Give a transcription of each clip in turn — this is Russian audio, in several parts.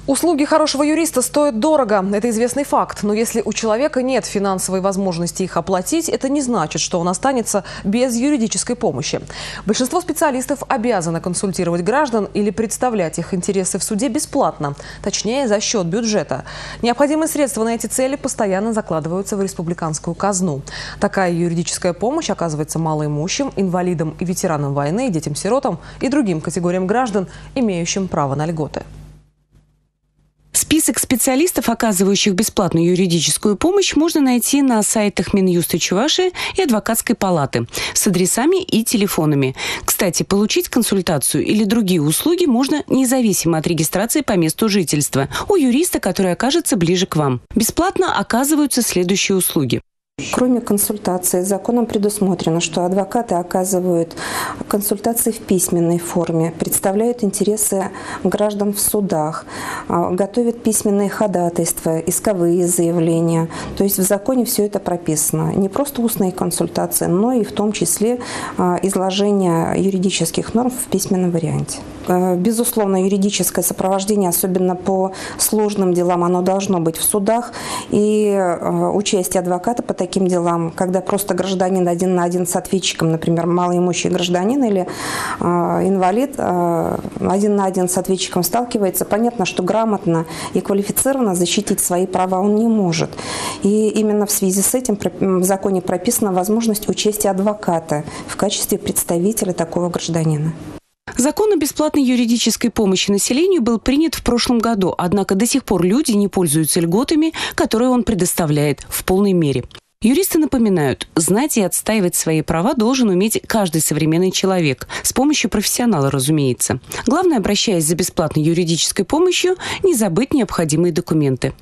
Услуги хорошего юриста стоят дорого. Это известный факт. Но если у человека нет финансовой возможности их оплатить, это не значит, что он останется без юридической помощи. Большинство специалистов обязаны консультировать граждан или представлять их интересы в суде бесплатно. Точнее, за счет бюджета. Необходимые средства на эти цели постоянно закладываются в республиканскую казну. Такая юридическая помощь оказывается малоимущим, инвалидам и ветеранам войны, детям-сиротам и другим категориям граждан, имеющим право на льготы. Список специалистов, оказывающих бесплатную юридическую помощь, можно найти на сайтах Минюста Чувашии и Адвокатской палаты с адресами и телефонами. Кстати, получить консультацию или другие услуги можно независимо от регистрации по месту жительства у юриста, который окажется ближе к вам. Бесплатно оказываются следующие услуги. Кроме консультации, законом предусмотрено, что адвокаты оказывают консультации в письменной форме, представляют интересы граждан в судах, готовят письменные ходатайства, исковые заявления. То есть в законе все это прописано. Не просто устные консультации, но и в том числе изложение юридических норм в письменном варианте. Безусловно, юридическое сопровождение, особенно по сложным делам, оно должно быть в судах. И участие адвоката по таким делам, когда просто гражданин один на один с ответчиком, например, малоимущий гражданин или инвалид один на один с ответчиком сталкивается, понятно, что грамотно и квалифицированно защитить свои права он не может. И именно в связи с этим в законе прописана возможность участия адвоката в качестве представителя такого гражданина. Закон о бесплатной юридической помощи населению был принят в прошлом году, однако до сих пор люди не пользуются льготами, которые он предоставляет в полной мере. Юристы напоминают, знать и отстаивать свои права должен уметь каждый современный человек, с помощью профессионала, разумеется. Главное, обращаясь за бесплатной юридической помощью, не забыть необходимые документы.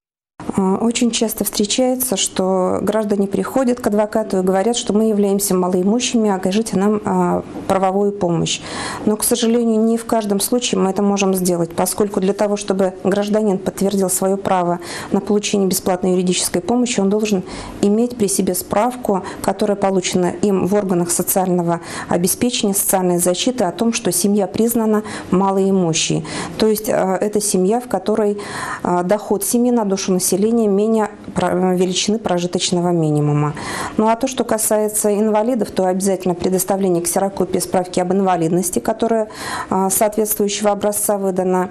Очень часто встречается, что граждане приходят к адвокату и говорят, что мы являемся малоимущими, окажите нам правовую помощь. Но, к сожалению, не в каждом случае мы это можем сделать, поскольку для того, чтобы гражданин подтвердил свое право на получение бесплатной юридической помощи, он должен иметь при себе справку, которая получена им в органах социального обеспечения, социальной защиты о том, что семья признана малоимущей. То есть это семья, в которой доход семьи на душу населения менее величины прожиточного минимума. Ну а то, что касается инвалидов, то обязательно предоставление ксерокопии справки об инвалидности, которая соответствующего образца выдана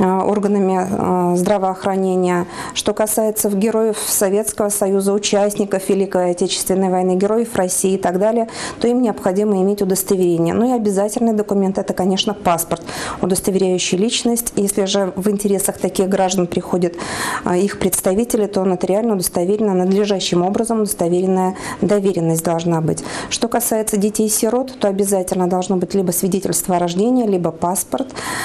органами здравоохранения. Что касается героев Советского Союза, участников Великой Отечественной войны, героев России и так далее, то им необходимо иметь удостоверение. Ну и обязательный документ – это, конечно, паспорт, удостоверяющий личность. Если же в интересах таких граждан приходят их представители, то нотариально удостоверена надлежащим образом, удостоверенная доверенность должна быть. Что касается детей-сирот, то обязательно должно быть либо свидетельство о рождении, либо паспорт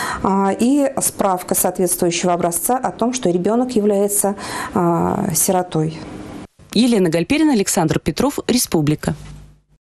и справка соответствующего образца о том, что ребенок является сиротой. Елена Гальперина, Александр Петров, Республика.